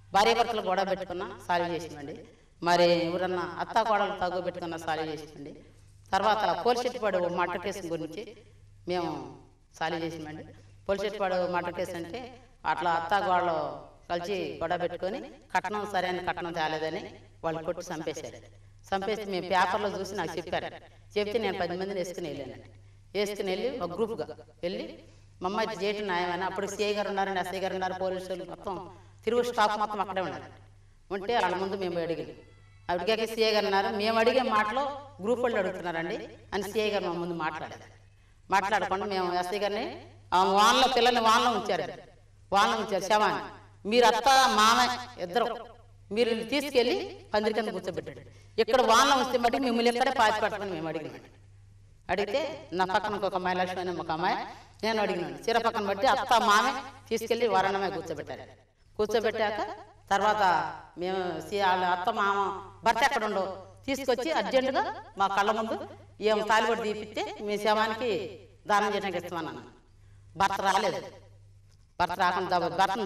భార్యాభర్తలు గొడవ పెట్టుకున్నా సాల్వ్ చేసినండి. మరి ఎవరన్నా అత్త కోడలు తగ్గు పెట్టుకున్నా సాల్వ్ చేసినండి. తర్వాత పోలిశెట్టిపాడు మర్డర్ కేసు గురించి మేము సాల్వ్ చేసినామండి. పోలిశెట్టిపాడు మర్డర్ కేసు అంటే అట్లా అత్త కోడలు కలిసి గొడవ పెట్టుకొని కట్నం సరైన కట్నం తేలేదని వాళ్ళు కొట్టి చంపేశారు. చంపేసి మేము పేపర్లో చూసి నాకు చెప్పారు. చెప్తే నేను 10 మందిని వేసుకుని వెళ్ళానండి. వేసుకుని వెళ్ళి ఒక గ్రూప్గా వెళ్ళి మా అమ్మాయి చేయటం న్యాయమని అప్పుడు సిఐ గారు ఉన్నారండి, ఎస్ఐ గారు ఉన్నారు, పోలీసులు మొత్తం తిరుగు స్టాఫ్ మొత్తం అక్కడే ఉన్నారండి. ఉంటే వాళ్ళ ముందు మేము అడిగాం. అడిగాక సిఐ గారు అన్నారు మేము అడిగే మాటలో గ్రూప్ వాళ్ళు అడుగుతున్నారండి అని సిఐ గారు మా ముందు మాట్లాడారు. మాట్లాడకుండా మేము ఎస్ఐ గారిని వాన్లో పిల్లల్ని వాన్లో ఉంచారు. శవాన్ని మీరు అత్త మామ ఇద్దరు మీరు తీసుకెళ్ళి పందిరి కింద కూర్చోబెట్టాడు. ఇక్కడ వాన్లో వస్తే బట్టి మిమ్మల్ని ఎక్కడే పాతి పెట్టమని మేము అడిగినాం. అడిగితే నా పక్కన ఒక అమ్మాయి లక్ష్మి అని ఒక అమ్మాయి నేను అడిగినాను. చీర పక్కన బట్టి అత్త మామే తీసుకెళ్ళి వరణమే కూర్చోబెట్టారు. కూర్చోబెట్టాక తర్వాత మేము వాళ్ళ అత్త మామ భర్త ఎక్కడ ఉండో తీసుకొచ్చి అర్జెంటుగా మా కళ్ళ ముందు ఏం తాలిబడి తీపిస్తే మీ శవానికి దానం చేయడానికి ఇస్తామన్నాను. భర్త రాలేదు. భర్త రాకుండా భర్తను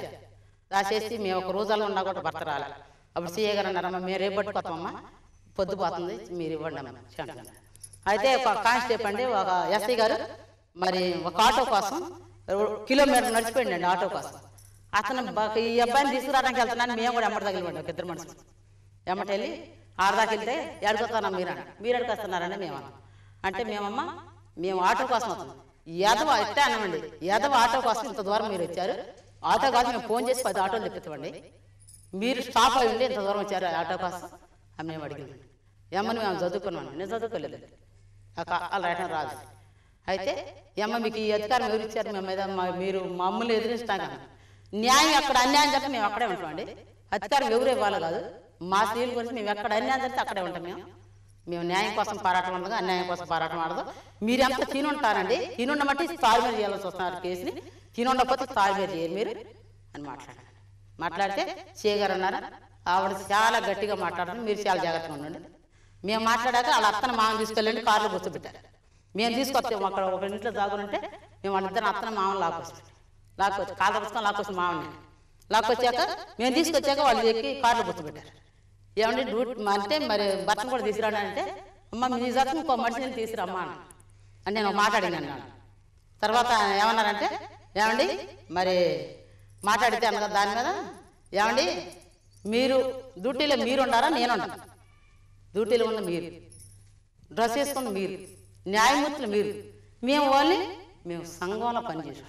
దాచేసి మేము ఒక రోజుల్లో ఉన్నా కూడా భర్త రాలేదు. అప్పుడు సీఏ గారు అన్నారమ్మా మేము రేపు పట్టుకోతామమ్మా, పొద్దుపోతుంది మీరు ఇవ్వండి అమ్మ. అయితే ఒక కానిస్టేబుల్ అండి ఒక ఎస్ఐ గారు మరి ఒక ఆటో కోసం కిలోమీటర్ నడిచిపోయిందండి ఆటో కోసం. అతను ఈ అబ్బాయిని తీసుకురావడానికి వెళ్తున్నాను మేము కూడా ఎమ్మటి తగిలిపండి ఒక 2 మనుషులు ఎమ్మటి వెళ్ళి ఆడదాకి వెళ్తే ఎడుకొస్తానమ్మా మీరు ఎడుకొస్తున్నారండి మేము అంటే మేము ఆటో కోసం వస్తున్నాం. యాదవ ఇట్టే అన్నామండి, యాదవ ఆటో కోసం ఇంత దూరం మీరు వచ్చారు, ఆటో కాదు మేము ఫోన్ చేసి 10 ఆటోలు తెప్పిస్తామండి, మీరు స్టాప్ అయి ఉండి ఇంత దూరం వచ్చారు ఆటో కోసం అని మేము అడిగినామండి. ఏమని మేము చదువుకున్నాను, నేను చదువుకోలేదు, అలా రాయటం రాదు. అయితే ఏమ్మ మీకు ఈ అధికారం ఎవరు ఇచ్చారు మేము మీద మీరు మమ్మల్ని ఎదిరిస్తాం కదా, న్యాయం ఎక్కడ అన్యాయం జరిగితే మేము అక్కడే ఉంటామండి, అధికారం ఎవరు ఇవ్వాలి కాదు, మా స్త్రీల గురించి మేము ఎక్కడ అన్యాయం జరిగితే అక్కడే ఉంటాం. మేము న్యాయం కోసం పోరాటం ఉండదు, అన్యాయం కోసం పోరాటం ఆడదు. మీరు ఎంత తినుంటారండి, తినుండమంటే తాయి మీద చేయాల్సి వస్తున్నారు కేసుని, తినుండకపోతే తాయి మీద చేయరు మీరు అని మాట్లాడితే చేయగారు అన్నారు. ఆవిడ చాలా గట్టిగా మాట్లాడుతుంది, మీరు చాలా జాగ్రత్తగా ఉండండి. మేము మాట్లాడాక వాళ్ళ అత్తను మామని తీసుకెళ్ళండి కారులో కూర్చోబెట్టారు. మేము తీసుకొస్తాం అక్కడ ఒక ఇంట్లో జాగుంటే మేము వాళ్ళిద్దరు అత్తను మామని లాక్కొచ్చి కాళ్ళ పుస్తకం లాక్కొచ్చి మామని లాక్కొచ్చాక మేము తీసుకొచ్చాక వాళ్ళు ఎక్కి కారులో కూర్చోబెట్టారు. ఏమండి డ్యూటీ అంటే మరి భర్తను కూడా తీసుకురాడంటే అమ్మ మీ జాతకు ఇంకో మనిషిని తీసుకురమ్మా అని నేను మాట్లాడినాను. తర్వాత ఏమన్నారంటే ఏమండి మరి మాట్లాడితే అన్నదా దాని మీద ఏమండి మీరు డ్యూటీలో మీరు ఉండారా నేను ఉండాలి, డ్యూటీలో ఉన్న మీరు, డ్రెస్ వేసుకున్న మీరు, న్యాయమూర్తులు మీరు, మేము ఓన్లీ మేము సంఘంలో పనిచేసాం,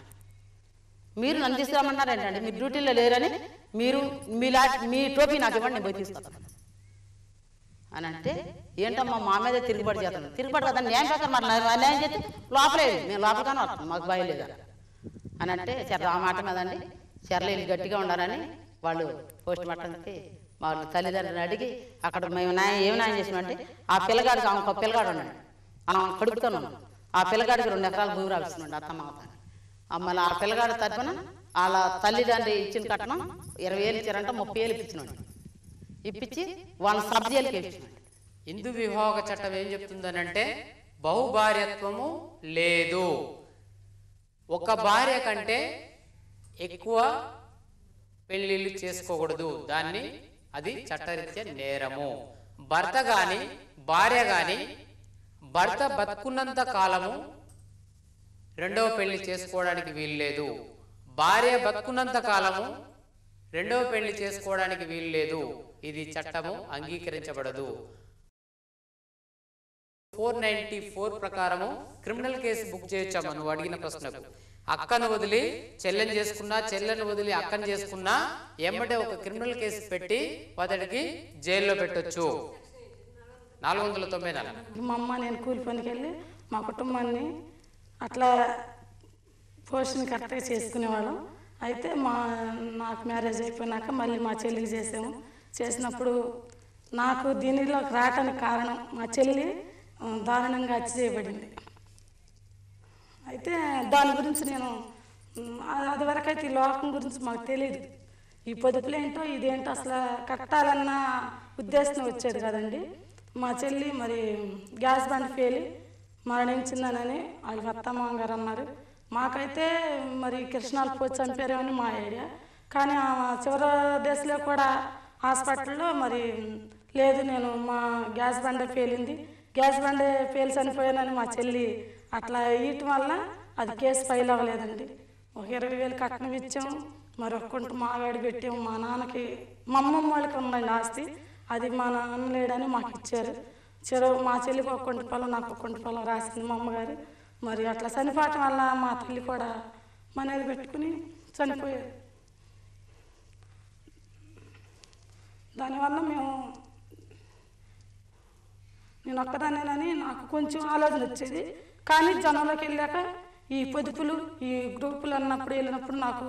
మీరు నన్ను తీసుకురామన్నారు ఏంటండి, మీరు డ్యూటీలో లేరని మీరు మీ టోపీ నాకు ఇవ్వండి నేను పోయి తీసుకొస్తాను అని అంటే ఏంటమ్మా మా మీద తిరుగుబడి చేస్తాను, తిరుగుబడి కదా న్యాయం ప్రకారం మరి అన్యాయం చేస్తే లోపలేదు మేము లోపలగానే వస్తాం మాకు భయం లేదా అని అంటే ఆ మాట మీదండి చర్యలు గట్టిగా ఉండాలని వాళ్ళు పోస్ట్ మార్టంకి వాళ్ళు తల్లిదండ్రులను అడిగి అక్కడ మేము ఏం న్యాయం చేసామంటే ఆ పిల్లగాడికి ఒక పిల్లగాడు ఉన్నాడు, కడుపుతున్నాం, ఆ పిల్లగాడికి 2 ఎకరాల భూమి రాపిస్తున్నాడు అత్తమ్మ అవుతాను. మళ్ళీ ఆ పిల్లగాడి తరపున వాళ్ళ తల్లిదండ్రి ఇచ్చిన కట్నం 20,000 ఇచ్చారంట, 30,000 ఇప్పించినాడు, ఇప్పించి వాళ్ళ సబ్జీలకి ఇప్పించినాడు. హిందూ వివాహ చట్టం ఏం చెప్తుందనంటే బహుభార్యత్వము లేదు, ఒక భార్య కంటే ఎక్కువ పెళ్లిళ్ళు చేసుకోకూడదు, దాన్ని అది చట్టరీత్యా నేరము. భర్త గాని భార్య గాని భర్త బతుకున్నంత కాలము రెండవ పెళ్లి చేసుకోవడానికి వీలు లేదు, భార్య బతుకున్నంత కాలము రెండవ పెళ్లి చేసుకోవడానికి వీలు లేదు, ఇది చట్టము అంగీకరించబడదు. 494 ప్రకారము క్రిమినల్ కేసు బుక్ చేయొచ్చాము. నువ్వు అడిగిన ప్రశ్నకు అక్కను వదిలి చెల్లెని చేసుకున్నా, చెల్లెని వదిలి అక్కను చేసుకున్నా ఎమ్మటే ఒక క్రిమినల్ కేసు పెట్టి అతడికి జైల్లో పెట్టొచ్చు. 494. మా అమ్మ నేను కూలి పనికి వెళ్ళి మా కుటుంబాన్ని అట్లా పోషణ కరెక్ట్గా చేసుకునేవాళ్ళం. అయితే నాకు మ్యారేజ్ అయిపోయినాక మళ్ళీ మా చెల్లికి చేసాము. చేసినప్పుడు నాకు దీనిలోకి రావటానికి కారణం మా చెల్లి దారుణంగా హత్య చేయబడింది. అయితే దాని గురించి నేను అది వరకైతే ఈ లోకం గురించి మాకు తెలియదు, ఈ పొదుపులేంటో ఇదేంటో అసలు కట్టాలన్న ఉద్దేశం వచ్చేది కదండి. మా చెల్లి మరి గ్యాస్ బండ్ పేలి మరణించిందనని వాళ్ళ అత్తమ్మ గారు అన్నారు. మాకైతే మరి కృష్ణాలు పోయి చంపారేమని మా ఐడియా. కానీ ఆ చివరి దశలో కూడా హాస్పిటల్లో మరి లేదు, నేను మా గ్యాస్ బండ పేలింది, గ్యాస్ బండ పేలి చనిపోయానని మా చెల్లి అట్లా ఇయటం వల్ల అది కేసు ఫైల్ అవ్వలేదండి. ఒక 20,000 కట్నం ఇచ్చాం, మరి ఒక్కంట మాగాడి పెట్టాము. మా నాన్నకి మా అమ్మమ్మ వాళ్ళకి ఉందండి ఆస్తి, అది మా నాన్న లేడని మాకు ఇచ్చారు. మా చెల్లికి ఒక కొంటి పొలం, నాకు ఒక కొంటి పొలం రాసింది మా అమ్మగారు. మరి అట్లా చనిపోవటం వల్ల మా తల్లి కూడా మనది పెట్టుకుని చనిపోయారు. దానివల్ల నేను ఒక్కదానేనని నాకు కొంచెం ఆలోచన వచ్చేది. కానీ జనంలోకి వెళ్ళాక ఈ పొదుపులు, ఈ గ్రూపులు వెళ్ళినప్పుడు నాకు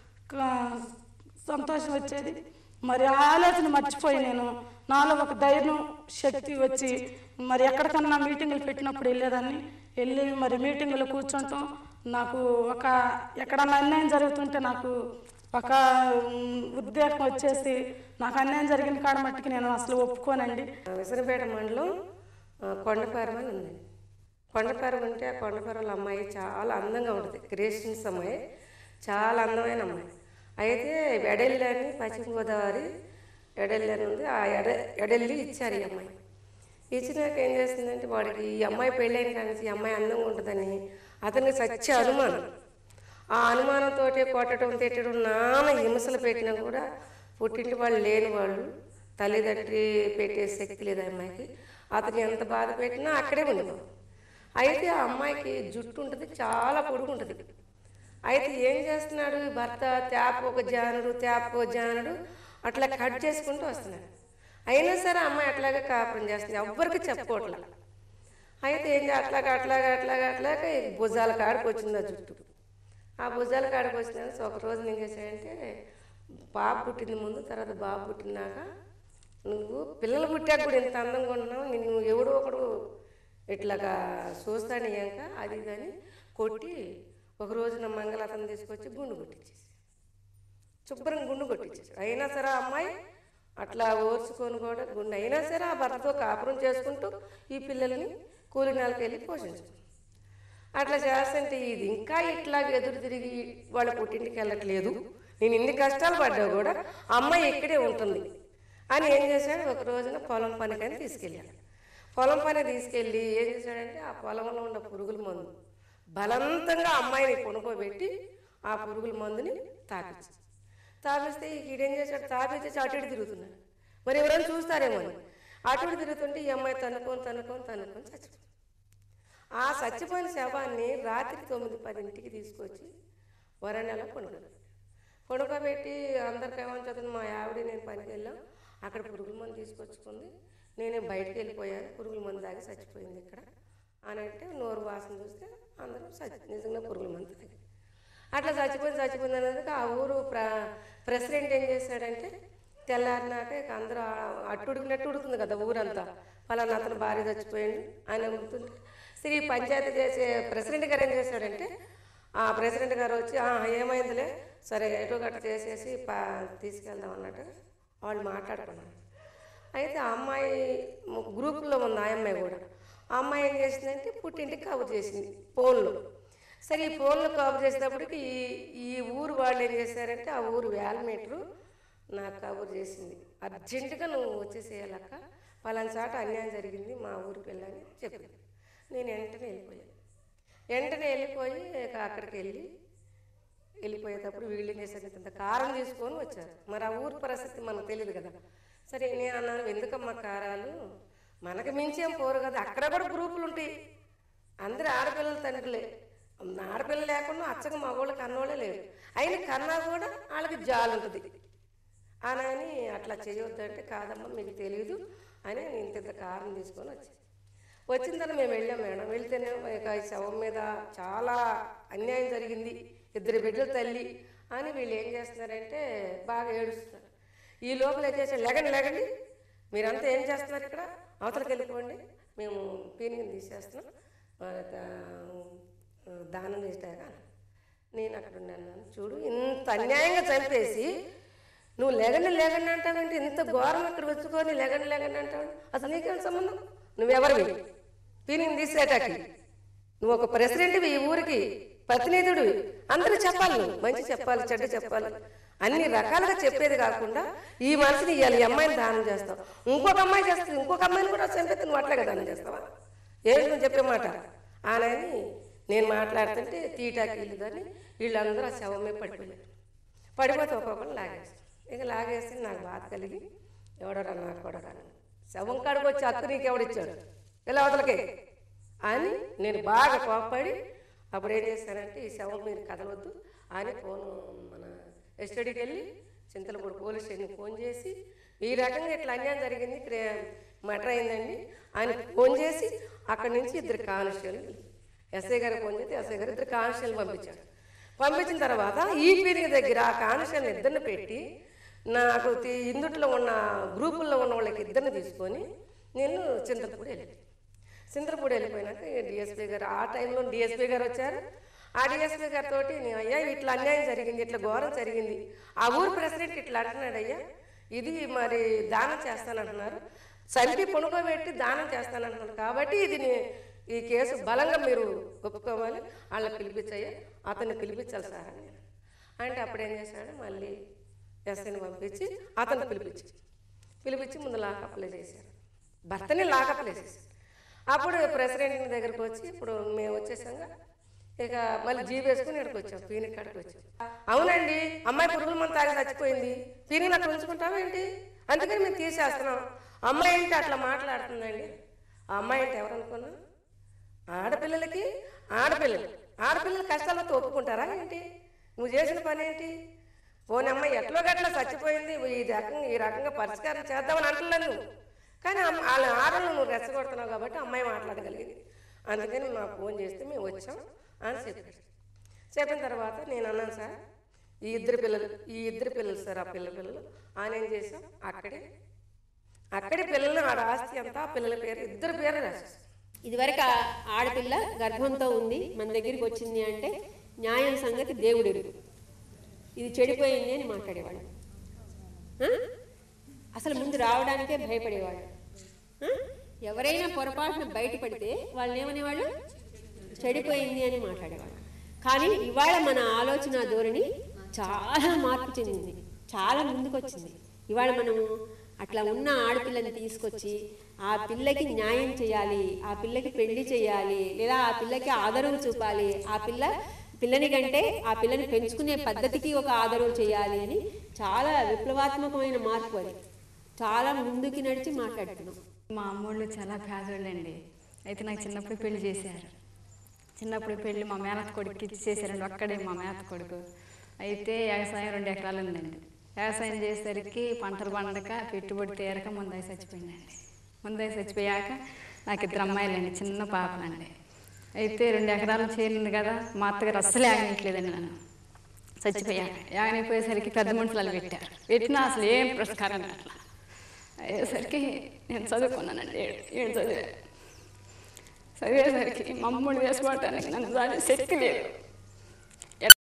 సంతోషం వచ్చేది. మరి ఆలోచన మర్చిపోయి నేను నాలో ఒక ధైర్యం, శక్తి వచ్చి మరి ఎక్కడికన్నా మీటింగులు పెట్టినప్పుడు వెళ్ళేదాన్ని. వెళ్ళి మరి మీటింగులు కూర్చుంటాం. నాకు ఎక్కడన్నా అన్యాయం జరుగుతుంటే నాకు ఒక ఉద్రేకం వచ్చేసి నాకు అన్యాయం జరిగిన కాడ మట్టుకు నేను అసలు ఒప్పుకోనండి. విసనపేట మండలం కొండపారం అని ఉంది. కొండపారం ఉంటే ఆ కొండపారంలో అమ్మాయి చాలా అందంగా ఉంటుంది. క్రిస్టియన్స్ అమ్మాయి, చాలా అందమైన అమ్మాయి. అయితే ఎడెల్లి అని పశ్చిమ గోదావరి ఎడెల్లి అని ఉంది. ఆ ఎడెల్లి ఇచ్చారు ఈ అమ్మాయి. ఇచ్చినాక ఏం చేస్తుందంటే వాడికి ఈ అమ్మాయి పెళ్ళైన కానీ ఈ అమ్మాయి అందంగా ఉంటుందని అతనికి సత్య అనుమానం. ఆ అనుమానంతో కొట్టడం, తిట్టడం, నాన్న హింసలు పెట్టినా కూడా పుట్టింటి వాళ్ళు లేని వాళ్ళు, తల్లిదండ్రి పెట్టే శక్తి లేదు అమ్మాయికి. అతను ఎంత బాధ పెట్టినా అక్కడే ఉండిపోవు. అయితే ఆ అమ్మాయికి జుట్టు ఉంటుంది, చాలా పొడుగు ఉంటుంది. అయితే ఏం చేస్తున్నాడు భర్త, తేప ఒక జానుడు అట్లా కట్ చేసుకుంటూ వస్తున్నాడు. అయినా సరే అమ్మాయి అట్లాగే కాపురం చేస్తుంది, ఎవ్వరికి చెప్పుకోవట్లా. అయితే ఏం అట్లాగా భుజాల కాడికి వచ్చింది ఆ జుట్టు. ఆ భుజాల కాడికి వచ్చిన ఒక రోజు ఏం చేశాడంటే, బాబు పుట్టింది ముందు, తర్వాత బాబు పుట్టినాక నువ్వు పిల్లలు పుట్టాక కూడా ఇంత అందంగా ఉన్నావు, నిన్ను ఎవడో ఒకడు ఇట్లాగా చూస్తాడు అయ్యాక అది కానీ కొట్టి ఒక రోజున మంగళాతను తీసుకొచ్చి గుండు కొట్టించేసి, శుభ్రంగా గుండు కొట్టించేసి. అయినా సరే ఆ అమ్మాయి అట్లా ఓర్చుకొని కూడా గుండు అయినా సరే ఆ భర్తతో కాపురం చేసుకుంటూ ఈ పిల్లల్ని కూలి నెలకి వెళ్ళి పోషించుకుంది. అట్లా చేస్తుంటే ఇది ఇంకా ఇట్లాగ ఎదురు తిరిగి వాళ్ళ పుట్టింటికి వెళ్ళట్లేదు, నేను ఇన్ని కష్టాలు పడ్డా కూడా అమ్మాయి ఇక్కడే ఉంటుంది అని ఏం చేశాడు, ఒక రోజున పొలం పనికని తీసుకెళ్ళాడు. పొలం పని తీసుకెళ్ళి ఏం చేశాడంటే ఆ పొలంలో ఉన్న పురుగుల మందు బలవంతంగా అమ్మాయిని కొనుక్కోబెట్టి ఆ పురుగుల మందుని తాపిస్తే ఈడేం చేశాడు, తాపించేసి అటు ఇటు తిరుగుతున్నాడు. మరి ఎవరైనా చూస్తారేమో అని అటు ఇటు తిరుగుతుంటే ఈ అమ్మాయి తనుకొని చచ్చిపోయింది. ఆ చచ్చిపోయిన శవాన్ని రాత్రి 9-10 తీసుకొచ్చి వరండాలో కొనుక్కోబెట్టి అందరికి ఏమంటుంది, మా ఆవిడ నేను పనికి వెళ్ళాం, అక్కడ పురుగుల మందు తీసుకొచ్చుకుంది, నేనే బయటకు వెళ్ళిపోయాను, పురుగుల మందు తాగి చచ్చిపోయింది ఇక్కడ అని అంటే నోరు వాసన చూస్తే అందరూ నిజంగా పురుగుల మందు తాగి అట్లా చచ్చిపోయింది అనేది ఆ ఊరు ప్రెసిడెంట్ ఏం చేశాడంటే తెల్లారినాక ఇక అందరూ అట్టుడికినట్టు ఉడుతుంది కదా ఊరంతా, పలానా అతను భార్య చచ్చిపోయింది ఆయన ఉడుతుంటే సరే పంచాయతీ చేసే ప్రెసిడెంట్ గారు ఏం చేశాడంటే ఆ ప్రెసిడెంట్ గారు వచ్చి ఏమైందిలే సరే ఎటో గట్ట చేసేసి తీసుకెళ్దాం అన్నట్టు వాళ్ళు మాట్లాడుకున్నారు. అయితే ఆ అమ్మాయి గ్రూపుల్లో ఉంది, ఆ అమ్మాయి కూడా. ఆ అమ్మాయి ఏం చేసిందంటే పుట్టింటికి కవర్ చేసింది ఫోన్లో. సరే ఈ ఫోన్లో కవర్ చేసేటప్పటికి ఈ ఊరు వాళ్ళు ఏం చేశారంటే ఆ ఊరు వాల్మీటరు నాకు కవర్ చేసింది, అర్జెంటుగా నువ్వు వచ్చేసేయాలక్క, పలానా చాట అన్యాయం జరిగింది మా ఊరి పిల్లని చెప్పింది. నేను వెంటనే వెళ్ళిపోయి అక్కడికి వెళ్ళిపోయేటప్పుడు వీళ్ళు ఏం చేశారు, ఇంత కారం తీసుకొని వచ్చారు. మరి ఆ ఊరి పరిస్థితి మనకు తెలియదు కదా. సరే నేను అన్నాను, ఎందుకమ్మా కారాలు, మనకు మించేం పోరు కదా, అక్కడ కూడా గ్రూపులు ఉంటాయి, అందరూ ఆడపిల్లల తండ్రులే, ఆడపిల్లలు లేకుండా అచ్చగా మగవాళ్ళు కన్నోళ్ళే లేరు, అయినా కన్నా కూడా వాళ్ళకి జాలు ఉంటుంది అని అట్లా చేయొద్దంటే కాదమ్మా మీకు తెలియదు అని నేను ఇంత కారం తీసుకొని వచ్చిన తర్వాత మేము వెళ్ళాం మేడం. వెళ్తేనే ఇక శవం మీద చాలా అన్యాయం జరిగింది, 2 బిడ్డల తల్లి అని వీళ్ళు ఏం చేస్తున్నారంటే బాగా ఏడుస్తున్నారు. ఈ లోపల ఏం చేశారు, లేకండి మీరంతా ఏం చేస్తున్నారు ఇక్కడ, అవతలకి వెళ్ళిపోండి, మేము పీనిని తీసేస్తున్నాం, దానం చేస్తాక నేను అక్కడ ఉన్నాను. చూడు ఇంత అన్యాయంగా చంపేసి నువ్వు లేగండి అంటావంటే, ఇంత ఘోరం ఇక్కడ వచ్చుకొని లేగండి అంటావు, అసలు నీకేం సంబంధం, నువ్వెవరివి పీనిని తీసేటాకి, నువ్వు ఒక ప్రెసిడెంట్వి, ఈ ఊరికి ప్రతినిధుడు, అందరూ చెప్పాలి, నువ్వు మంచి చెప్పాలి చెడ్డ చెప్పాలి అన్ని రకాలుగా చెప్పేది కాకుండా ఈ మనిషిని ఇవ్వాలి, ఈ అమ్మాయిని దానం చేస్తావు, ఇంకొక అమ్మాయి చేస్తుంది, ఇంకొక అమ్మాయిని కూడా చంపితే నువ్వు అట్లాగే దానం చేస్తావా, ఏంటి నువ్వు చెప్పే మాట అని నేను మాట్లాడుతుంటే తీటాకి వీళ్ళు కానీ వీళ్ళందరూ ఆ శవమే పడిపోతే ఒక్కొక్కరు లాగేస్తారు. ఇక లాగేసి నాకు బాధ కలిగి ఎవడరా నాకు కూడా రాను, శవం కాడికి వచ్చి హక్కు నీకు ఎవడిచ్చాడు ఇలా అవతలకే అని నేను బాగా కోప్పడి అప్పుడు ఏం చేశానంటే ఈ శవం మీరు కదలవద్దు అని ఫోను మన ఎస్టడీకి వెళ్ళి చింతలపూడి పోలీస్ స్టేషన్కి ఫోన్ చేసి ఈ రకంగా ఇట్లా అన్యాయం జరిగింది, మర్డర్ అయిందండి ఆయన ఫోన్ చేసి అక్కడి నుంచి 2 కానిస్టేబుల్ ఎస్ఐ గారికి ఫోన్ చేస్తే ఎస్ఐ గారు 2 కానిస్టేబుల్ పంపించాడు. పంపించిన తర్వాత ఈ పీరిక దగ్గర ఆ కానిస్టేబుల్ 2 పెట్టి నాకు ఇందుట్లో ఉన్న గ్రూపుల్లో ఉన్న వాళ్ళకి 2 తీసుకొని నేను చింతలపూడి వెళ్ళిపోయినాక డిఎస్పీ గారు ఆ టైంలో డిఎస్పీ గారు వచ్చారు. ఆ డిఎస్పీ గారితో నేను అయ్యా ఇట్లా అన్యాయం జరిగింది, ఇట్లా ఘోరం జరిగింది, ఆ ఊరు ప్రెసిడెంట్ ఇట్లా అంటున్నాడు అయ్యా, ఇది మరి దానం చేస్తానంటున్నారు, చంపి పొనుకోబెట్టి దానం చేస్తానంటున్నారు, కాబట్టి ఇది ఈ కేసు బలంగా మీరు ఒప్పుకోవాలి, వాళ్ళని పిలిపించయ్యా, అతన్ని పిలిపించాలి సార్ అని అంటే అప్పుడు ఏం చేశాడు మళ్ళీ ఎస్ఐని పంపించి అతన్ని పిలిపించి ముందు లాకప్లే చేశారు, భర్తని లాకప్లే చేశారు. అప్పుడు ప్రెసిడెంట్ దగ్గరికి వచ్చి ఇప్పుడు మేము వచ్చేసాక ఇక మళ్ళీ జీప్ వేసుకుని ఇక్కడికి వచ్చాం, పీని కాడికి వచ్చాం. అవునండి అమ్మాయి పురుగుల మందు తాగి చచ్చిపోయింది, పీని అట్లా ఉంచుకుంటావా ఏంటి, అందుకని మేము తీసేస్తున్నాం. అమ్మాయి ఏంటి అట్లా మాట్లాడుతుందండి, ఆ అమ్మాయి అంటే ఎవరనుకున్నా ఆడపిల్లలు కష్టాలతో ఒప్పుకుంటారా ఏంటి, నువ్వు చేసిన పని ఏంటి, పోనీ అమ్మాయి ఎట్లో గట్లా చచ్చిపోయింది, ఈ రకంగా పరిష్కారం చేద్దామని అంటలేదు నువ్వు, కానీ వాళ్ళ ఆడలు నువ్వు రెచ్చగొడుతున్నావు కాబట్టి అమ్మాయి మాట్లాడగలిగింది, అందుకని మాకు ఫోన్ చేస్తే మేము వచ్చాం అని చెప్పిన తర్వాత నేను అన్నాను సార్ ఈ ఇద్దరు పిల్లలు సార్ ఆ పిల్లలు ఆయన ఏం చేసాం అక్కడే పిల్లల్ని ఆడ ఆస్తి అంతా పిల్లల పేరు 2 పేర్లు రాసేస్తాం. ఇదివరకు ఆడపిల్ల గర్భంతో ఉంది మన దగ్గరికి వచ్చింది అంటే న్యాయం సంగతి దేవుడు ఎరుగు, ఇది చెడిపోయింది అని మాట్లాడేవాడు, అసలు ముందు రావడానికే భయపడేవాడు. ఎవరైనా పొరపాటున బయటపడితే వాళ్ళని ఏమనేవాళ్ళు, చెడిపోయింది అని మాట్లాడేవాడు. కానీ ఇవాళ మన ఆలోచన ధోరణి చాలా మార్పు చెందింది, చాలా ముందుకు వచ్చింది. ఇవాళ మనము అట్లా ఉన్న ఆడపిల్లని తీసుకొచ్చి ఆ పిల్లకి న్యాయం చేయాలి, ఆ పిల్లకి పెళ్లి చేయాలి, లేదా ఆ పిల్లకి ఆదరవు చూపాలి, పిల్లని కంటే ఆ పిల్లని పెంచుకునే పద్ధతికి ఒక ఆదరవు చేయాలి అని చాలా విప్లవాత్మకమైన మార్పు, అది చాలా ముందుకి నడిచి మాట్లాడుతున్నాం. మా అమ్మోళ్ళు చాలా పేదోళ్ళండి, అయితే నాకు చిన్నప్పుడు పెళ్లి చేశారు. చిన్నప్పుడు పెళ్లి మా మేనత్త కొడుకు ఇచ్చేసారండి, ఒక్కడే మా మేనత్త కొడుకు. అయితే వ్యవసాయం 2 ఎకరాలు ఉందండి. వ్యవసాయం చేసేసరికి పంటలు పండక పెట్టుబడి తీరక ముందై చచ్చిపోయాక నాకు 2 అమ్మాయిలండి, చిన్న పాపలండి. అయితే 2 ఎకరాలు చేరింది కదా, మా అత్తగారు అస్సలు యాగనీయట్లేదండి నన్ను. చచ్చిపోయాక యాగనైపోయేసరికి పెద్ద మనుషులు పెట్టినా అసలు ఏం పురస్కారం అట్లా అయ్యేసరికి నేను చదువుకున్నానండి. 7 చదివేసరికి మమ్మల్ని వేసుకోవటానికి నన్ను శక్తి లేదు.